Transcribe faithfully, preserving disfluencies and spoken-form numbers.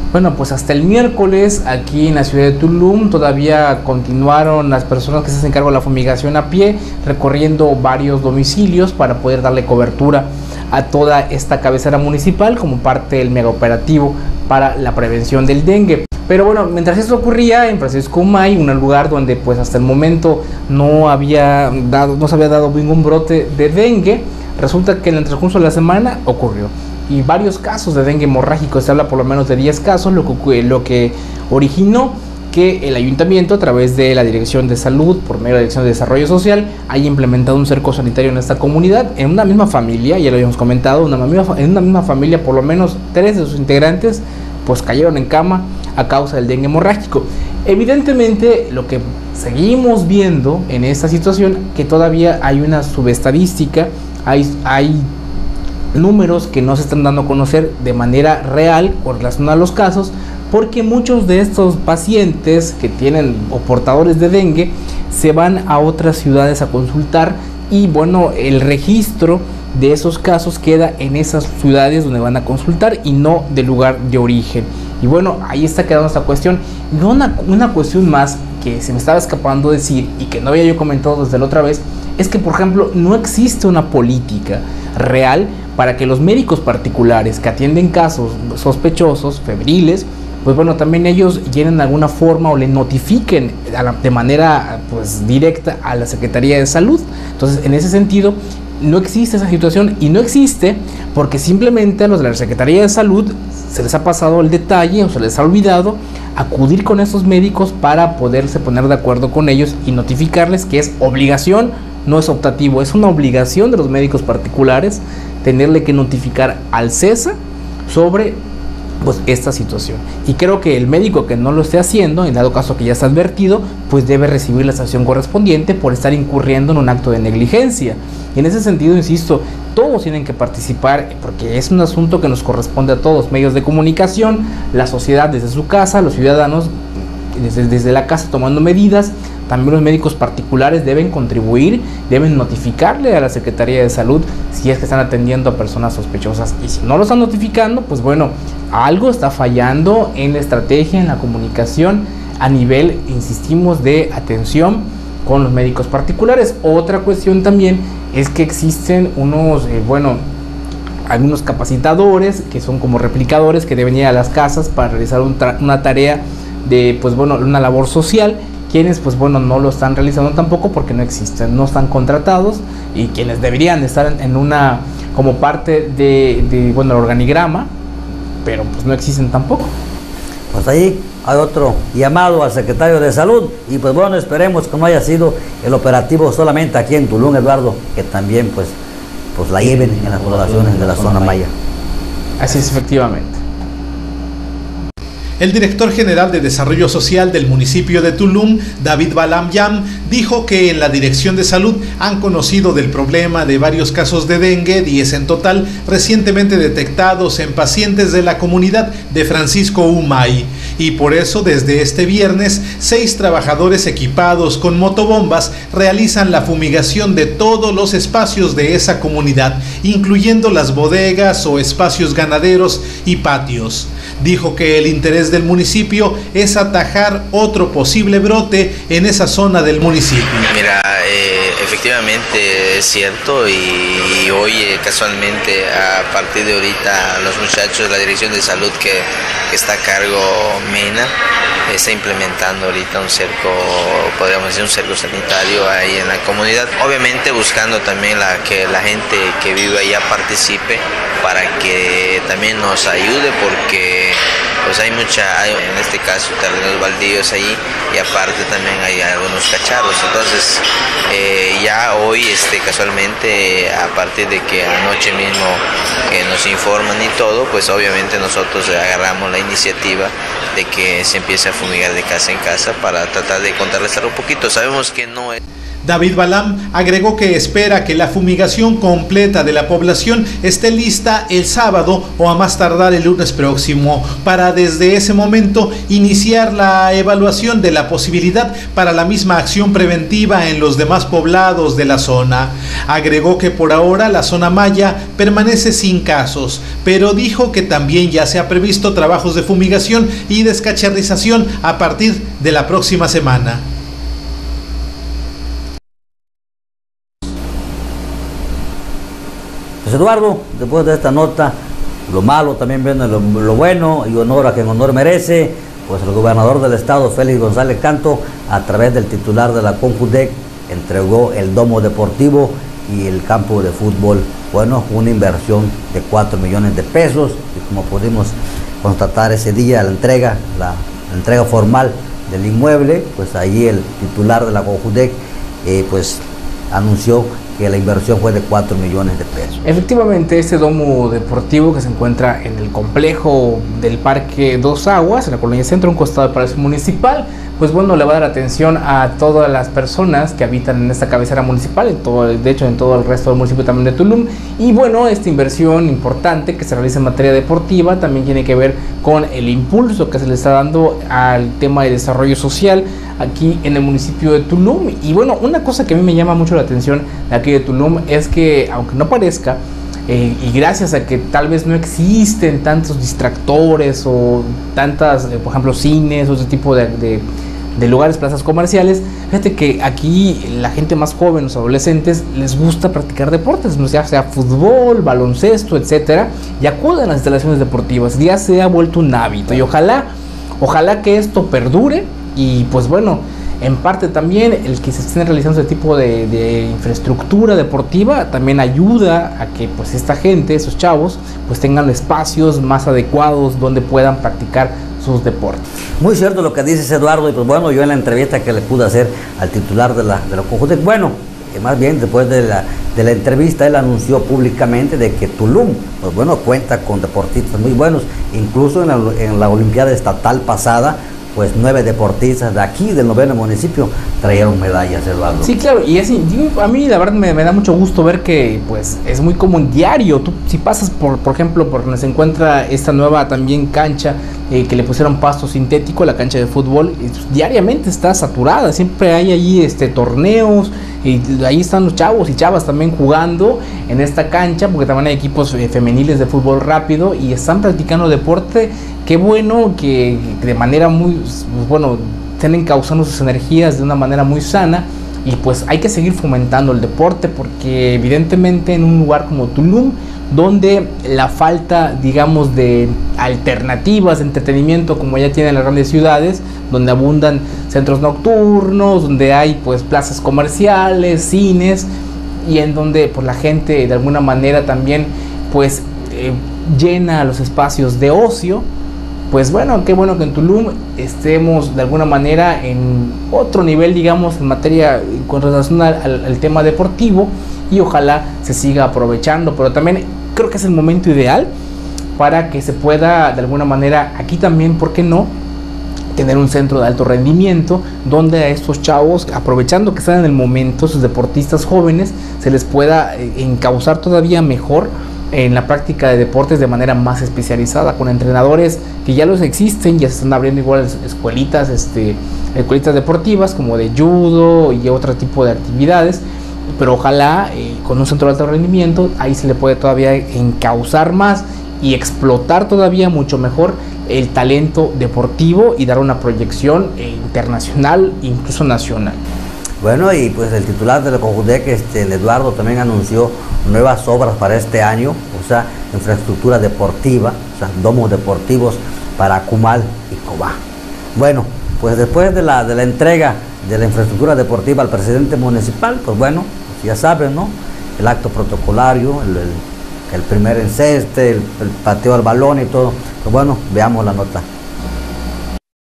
Bueno, pues hasta el miércoles aquí en la ciudad de Tulum todavía continuaron las personas que se hacen cargo de la fumigación a pie, recorriendo varios domicilios para poder darle cobertura a toda esta cabecera municipal como parte del mega operativo para la prevención del dengue. Pero bueno, mientras esto ocurría en Francisco Humay, un lugar donde pues hasta el momento no había dado, no se había dado ningún brote de dengue, resulta que en el transcurso de la semana ocurrió. Y varios casos de dengue hemorrágico, se habla por lo menos de diez casos, lo que, lo que originó que el ayuntamiento, a través de la Dirección de Salud, por medio de la Dirección de Desarrollo Social, haya implementado un cerco sanitario en esta comunidad, en una misma familia, ya lo habíamos comentado, una misma, en una misma familia por lo menos tres de sus integrantes pues cayeron en cama a causa del dengue hemorrágico. Evidentemente lo que seguimos viendo en esta situación, que todavía hay una subestadística, hay, hay números que no se están dando a conocer de manera real con relación a los casos, porque muchos de estos pacientes que tienen o portadores de dengue se van a otras ciudades a consultar y bueno, el registro de esos casos queda en esas ciudades donde van a consultar y no del lugar de origen. Y bueno, ahí está quedando esta cuestión. Y una, una cuestión más que se me estaba escapando decir y que no había yo comentado desde la otra vez, es que por ejemplo no existe una política real para que los médicos particulares que atienden casos sospechosos, febriles, pues bueno, también ellos llenen de alguna forma o le notifiquen a la, de manera pues directa a la Secretaría de Salud. Entonces, en ese sentido, no existe esa situación y no existe porque simplemente a los de la Secretaría de Salud se les ha pasado el detalle o se les ha olvidado acudir con esos médicos para poderse poner de acuerdo con ellos y notificarles que es obligación, no es optativo, es una obligación de los médicos particulares tenerle que notificar al CESA sobre pues esta situación. Y creo que el médico que no lo esté haciendo, en dado caso que ya está advertido, pues debe recibir la sanción correspondiente por estar incurriendo en un acto de negligencia. Y en ese sentido, insisto, todos tienen que participar porque es un asunto que nos corresponde a todos, medios de comunicación, la sociedad desde su casa, los ciudadanos desde, desde la casa tomando medidas. También los médicos particulares deben contribuir, deben notificarle a la Secretaría de Salud si es que están atendiendo a personas sospechosas. Y si no lo están notificando, pues bueno, algo está fallando en la estrategia, en la comunicación a nivel, insistimos, de atención con los médicos particulares. Otra cuestión también es que existen unos, eh, bueno, algunos capacitadores que son como replicadores que deben ir a las casas para realizar un una tarea de, pues bueno, una labor social, quienes pues bueno no lo están realizando tampoco porque no existen, no están contratados, y quienes deberían estar en una como parte de, de bueno el organigrama, pero pues no existen tampoco. Pues ahí hay otro llamado al secretario de Salud y pues bueno, esperemos que no haya sido el operativo solamente aquí en Tulum, Eduardo, que también pues, pues la lleven en las poblaciones de la zona maya. Así es, efectivamente. El director general de Desarrollo Social del municipio de Tulum, David Balam Yam, dijo que en la Dirección de Salud han conocido del problema de varios casos de dengue, diez en total, recientemente detectados en pacientes de la comunidad de Francisco Humay. Y por eso, desde este viernes, seis trabajadores equipados con motobombas realizan la fumigación de todos los espacios de esa comunidad, incluyendo las bodegas o espacios ganaderos y patios. Dijo que el interés del municipio es atajar otro posible brote en esa zona del municipio. Mira, eh, efectivamente es cierto y, y hoy eh, casualmente a partir de ahorita los muchachos de la Dirección de Salud que, que está a cargo MENA está implementando ahorita un cerco, podríamos decir un cerco sanitario ahí en la comunidad, obviamente buscando también la, que la gente que vive allá participe para que también nos ayude porque pues hay mucha, hay, en este caso terrenos baldíos allí y aparte también hay algunos cacharros, entonces eh, ya hoy este casualmente a partir de que anoche mismo que nos informan y todo, pues obviamente nosotros agarramos la iniciativa de que se empiece a fumigar de casa en casa para tratar de contrarrestar un poquito. Sabemos que no es... David Balam agregó que espera que la fumigación completa de la población esté lista el sábado o a más tardar el lunes próximo, para desde ese momento iniciar la evaluación de la posibilidad para la misma acción preventiva en los demás poblados de la zona. Agregó que por ahora la zona maya permanece sin casos, pero dijo que también ya se ha previsto trabajos de fumigación y descacharrización a partir de la próxima semana. Pues Eduardo, después de esta nota, lo malo también viene lo, lo bueno, y honor a quien honor merece. Pues el gobernador del estado, Félix González Canto, a través del titular de la CONJUDEC, entregó el domo deportivo y el campo de fútbol. Bueno, una inversión de cuatro millones de pesos, y como pudimos constatar ese día, la entrega, la, la entrega formal del inmueble, pues allí el titular de la CONJUDEC eh, pues anunció que la inversión fue de cuatro millones de pesos. Efectivamente, este domo deportivo que se encuentra en el complejo del Parque Dos Aguas, en la Colonia Centro, un costado del Palacio Municipal, pues bueno, le va a dar atención a todas las personas que habitan en esta cabecera municipal, en todo, de hecho en todo el resto del municipio también de Tulum. Y bueno, esta inversión importante que se realiza en materia deportiva también tiene que ver con el impulso que se le está dando al tema de desarrollo social aquí en el municipio de Tulum. Y bueno, una cosa que a mí me llama mucho la atención de aquí de Tulum es que, aunque no parezca, eh, y gracias a que tal vez no existen tantos distractores o tantas, eh, por ejemplo, cines o ese tipo de, de, de lugares, plazas comerciales, fíjate que aquí la gente más joven, los adolescentes, les gusta practicar deportes, ya sea fútbol, baloncesto, etcétera, y acuden a las instalaciones deportivas. Ya se ha vuelto un hábito, y ojalá, ojalá que esto perdure. Y pues bueno, en parte también el que se estén realizando este tipo de, de infraestructura deportiva también ayuda a que pues esta gente, esos chavos, pues tengan espacios más adecuados donde puedan practicar sus deportes. Muy cierto lo que dices, Eduardo, y pues bueno, yo en la entrevista que le pude hacer al titular de la, de la CONJUDEC, bueno, que más bien después de la, de la entrevista él anunció públicamente de que Tulum, pues bueno, cuenta con deportistas muy buenos, incluso en la, en la Olimpiada Estatal pasada, pues nueve deportistas de aquí, del noveno municipio, trajeron medallas, Eduardo. Sí, claro, y así, a mí la verdad me, me da mucho gusto ver que pues es muy común diario. Tú, si pasas por, por ejemplo, por donde se encuentra esta nueva también cancha eh, que le pusieron pasto sintético, la cancha de fútbol, y, pues, diariamente está saturada, siempre hay ahí este, torneos, y ahí están los chavos y chavas también jugando en esta cancha, porque también hay equipos eh, femeniles de fútbol rápido y están practicando deporte. Qué bueno que de manera muy, pues, bueno, estén encauzando sus energías de una manera muy sana, y pues hay que seguir fomentando el deporte, porque evidentemente en un lugar como Tulum, donde la falta, digamos, de alternativas de entretenimiento como ya tienen las grandes ciudades, donde abundan centros nocturnos, donde hay pues plazas comerciales, cines, y en donde pues la gente de alguna manera también pues eh, llena los espacios de ocio. Pues bueno, qué bueno que en Tulum estemos de alguna manera en otro nivel, digamos, en materia con relación al, al, al tema deportivo, y ojalá se siga aprovechando, pero también creo que es el momento ideal para que se pueda de alguna manera aquí también, ¿por qué no?, tener un centro de alto rendimiento donde a estos chavos, aprovechando que están en el momento, sus deportistas jóvenes, se les pueda encauzar todavía mejor en la práctica de deportes de manera más especializada, con entrenadores que ya los existen, ya se están abriendo igual escuelitas, este, escuelitas deportivas como de judo y otro tipo de actividades, pero ojalá eh, con un centro de alto rendimiento ahí se le puede todavía encauzar más y explotar todavía mucho mejor el talento deportivo y dar una proyección eh, internacional, incluso nacional. Bueno, y pues el titular de la CONJUDEC, este, el Eduardo, también anunció nuevas obras para este año, o sea, infraestructura deportiva, o sea, domos deportivos para Acumal y Cobá. Bueno, pues después de la, de la entrega de la infraestructura deportiva al presidente municipal, pues bueno, pues ya saben, ¿no?, el acto protocolario, el, el, el primer enceste, el, el pateo al balón y todo. Pues bueno, veamos la nota.